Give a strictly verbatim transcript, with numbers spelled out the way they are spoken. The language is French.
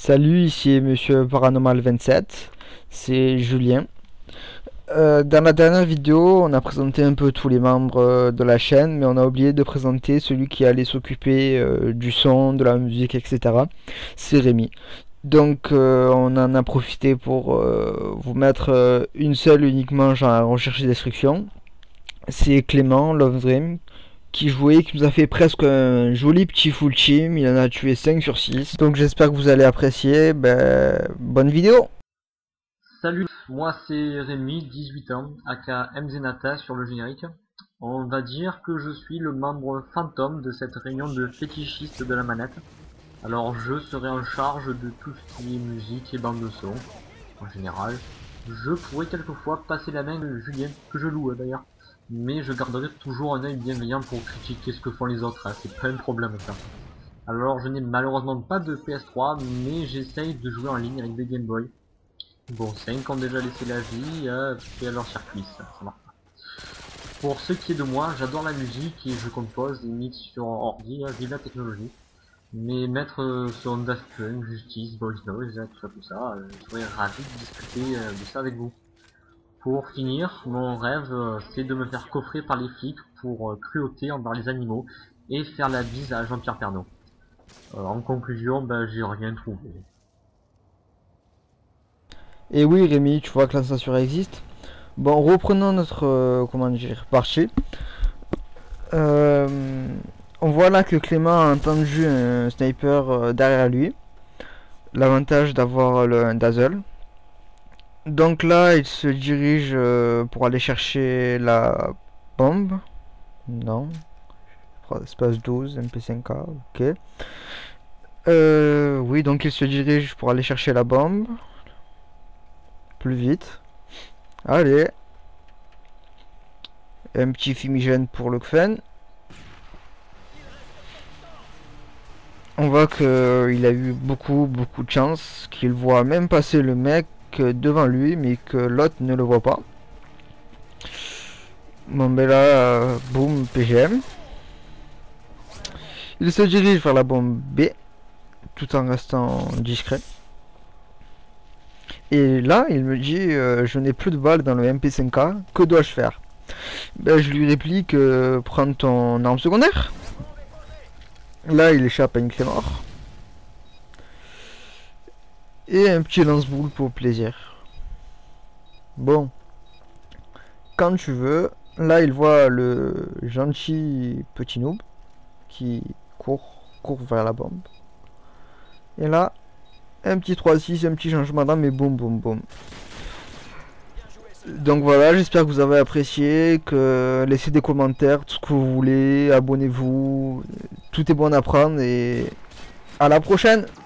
Salut, ici Monsieur Paranormal vingt-sept, c'est Julien. Euh, dans la dernière vidéo, on a présenté un peu tous les membres euh, de la chaîne, mais on a oublié de présenter celui qui allait s'occuper euh, du son, de la musique, et cetera. C'est Rémi. Donc euh, on en a profité pour euh, vous mettre euh, une seule uniquement genre recherche et destruction. C'est Clément Love Dream qui jouait, qui nous a fait presque un joli petit full team. Il en a tué cinq sur six. Donc j'espère que vous allez apprécier. Ben, bonne vidéo. Salut, moi c'est Rémi, dix-huit ans, aka Mzenata sur le générique. On va dire que je suis le membre fantôme de cette réunion de fétichistes de la manette. Alors je serai en charge de tout ce qui est musique et bande de son, en général. Je pourrais quelquefois passer la main à Julien, que je loue d'ailleurs. Mais je garderai toujours un œil bienveillant pour critiquer ce que font les autres, hein. C'est pas un problème ça. Alors je n'ai malheureusement pas de P S trois, mais j'essaye de jouer en ligne avec des Game Boy. Bon, cinq ont déjà laissé la vie, euh, et à leur circuit, ça, ça marche pas. Pour ce qui est de moi, j'adore la musique et je compose des mix sur ordi, euh, vive la technologie. Mais mettre euh, sur Daft Punk, Justice, Voice Noise, tout ça, tout ça, euh, je serais ravi de discuter euh, de ça avec vous. Pour finir, mon rêve, euh, c'est de me faire coffrer par les flics pour euh, cruauté envers les animaux et faire la bise à Jean-Pierre Pernaut. Euh, en conclusion, ben, j'ai rien trouvé. Et oui Rémi, tu vois que la censure existe. Bon, reprenons notre euh, comment dire partie. Euh, on voit là que Clément a entendu un sniper euh, derrière lui. L'avantage d'avoir le un dazzle. Donc là, il se dirige euh, pour aller chercher la bombe. Non. Espace douze, M P cinq K, ok. Euh, oui, donc il se dirige pour aller chercher la bombe. Plus vite. Allez. Un petit fumigène pour le Kfen. On voit qu'il a eu beaucoup, beaucoup de chance. Qu'il voit même passer le mec devant lui, mais que l'autre ne le voit pas. Bon, ben là, euh, boum, P G M. Il se dirige vers la bombe B, tout en restant discret. Et là, il me dit, euh, je n'ai plus de balles dans le M P cinq K, que dois-je faire? Ben, je lui réplique, euh, prends ton arme secondaire. Là, il échappe à une clé mort. Et un petit lance-boule pour plaisir. Bon. Quand tu veux. Là, il voit le gentil petit noob qui court, court vers la bombe. Et là, un petit trois six, un petit changement d'arme et boum, boum, boum. Donc voilà, j'espère que vous avez apprécié, que laissez des commentaires, tout ce que vous voulez, abonnez-vous, tout est bon à prendre et à la prochaine.